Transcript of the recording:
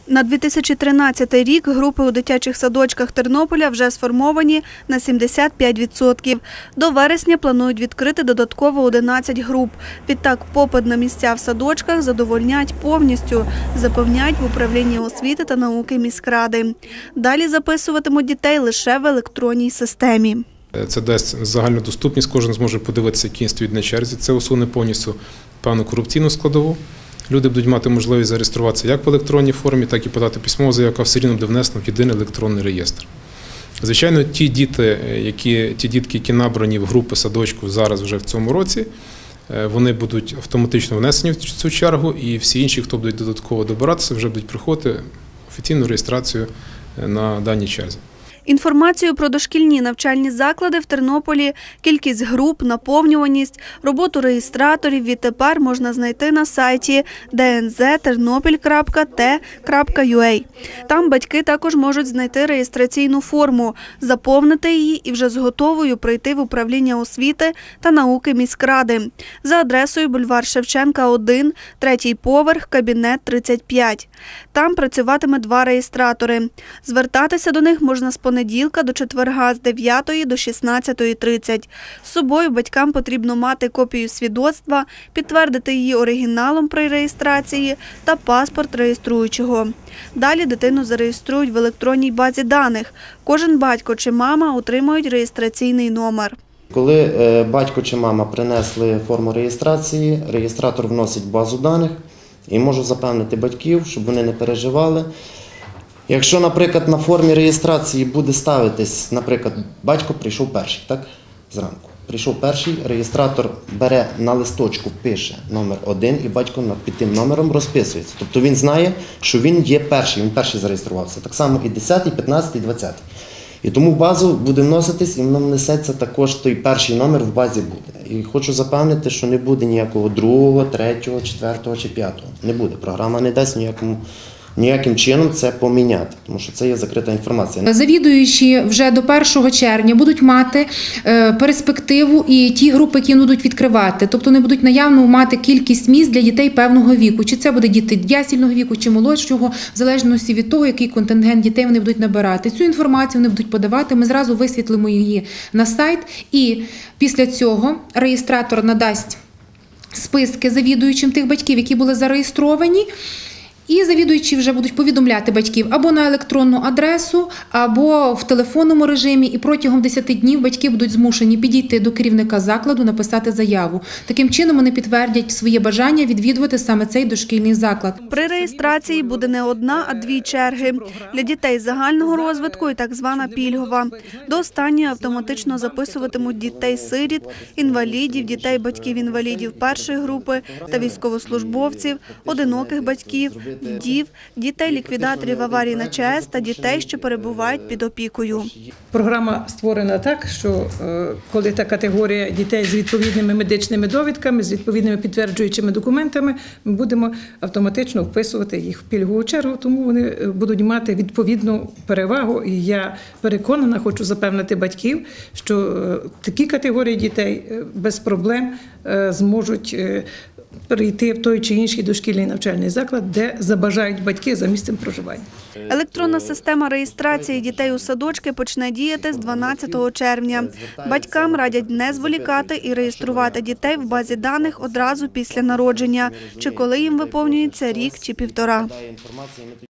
На 2013 рік групи у дитячих садочках Тернополя вже сформовані на 75%. До вересня планують відкрити додатково 11 груп. Відтак попит на місця в садочках задовольнять повністю, запевняють в управлінні освіти та науки міськради. Далі записуватимуть дітей лише в електронній системі. Це дасть загальну доступність, кожен зможе подивитися, які стоїть на черзі. Це усуне повністю певну корупційну складову. Люди будуть мати можливість зареєструватися як в електронній формі, так і подати письмову заяву, яка все рівно буде внесена в єдиний електронний реєстр. Звичайно, ті дітки, які набрані в групи садочку зараз вже в цьому році, вони будуть автоматично внесені в цю чергу, і всі інші, хто будуть додатково добиратися, вже будуть приходити офіційну реєстрацію на даній черзі. Інформацію про дошкільні навчальні заклади в Тернополі, кількість груп, наповнюваність, роботу реєстраторів відтепер можна знайти на сайті dnz.ternopil.t.ua. Там батьки також можуть знайти реєстраційну форму, заповнити її і вже з готовою прийти в управління освіти та науки міськради за адресою бульвар Шевченка, 1, 3-й поверх, кабінет 35. Там працюватиме 2 реєстратори. Звертатися до них можна з понеділка до четверга з 9 до 16:30. З собою батькам потрібно мати копію свідоцтва, підтвердити її оригіналом при реєстрації та паспорт реєструючого. Далі дитину зареєструють в електронній базі даних. Кожен батько чи мама отримують реєстраційний номер. Коли батько чи мама принесли форму реєстрації, реєстратор вносить в базу даних і може запевнити батьків, щоб вони не переживали. Якщо, наприклад, на формі реєстрації буде ставитись, наприклад, батько прийшов перший, так, зранку. Прийшов перший, реєстратор бере на листочку, пише номер 1 і батько під тим номером розписується. Тобто він знає, що він є перший, він перший зареєструвався. Так само і 10-й, 15-й, 20-й. І тому в базу буде вноситись, і воно внесеться також той перший номер в базі буде. І хочу запевнити, що не буде ніякого 2-го, 3-го, 4-го чи 5-го. Не буде. Програма не дасть ніяким чином це поміняти, тому що це є закрита інформація. Завідуючі вже до 1 червня будуть мати перспективу і ті групи, які будуть відкривати. Тобто вони будуть наявно мати кількість місць для дітей певного віку. Чи це буде діти ясільного віку, чи молодшого, в залежності від того, який контингент дітей вони будуть набирати. Цю інформацію вони будуть подавати, ми зразу висвітлимо її на сайт. І після цього реєстратор надасть списки завідуючим тих батьків, які були зареєстровані. І завідуючі вже будуть повідомляти батьків або на електронну адресу, або в телефонному режимі. І протягом 10 днів батьки будуть змушені підійти до керівника закладу, написати заяву. Таким чином вони підтвердять своє бажання відвідувати саме цей дошкільний заклад. При реєстрації буде не 1, а 2 черги. Для дітей загального розвитку і так звана пільгова. До останньої автоматично записуватимуть дітей-сиріт, інвалідів, дітей батьків-інвалідів першої групи та військовослужбовців, одиноких батьків, вдів, дітей ліквідаторів аварій на ЧАЕС та дітей, що перебувають під опікою. Програма створена так, що коли та категорія дітей з відповідними медичними довідками, з відповідними підтверджуючими документами, ми будемо автоматично вписувати їх в пільгову чергу, тому вони будуть мати відповідну перевагу. І я переконана, хочу запевнити батьків, що такі категорії дітей без проблем зможуть перейти в той чи інший дошкільний навчальний заклад, де забажають батьки за місцем проживання. Електронна система реєстрації дітей у садочки почне діяти з 12 червня. Батькам радять не зволікати і реєструвати дітей в базі даних одразу після народження, чи коли їм виповнюється рік чи 1,5.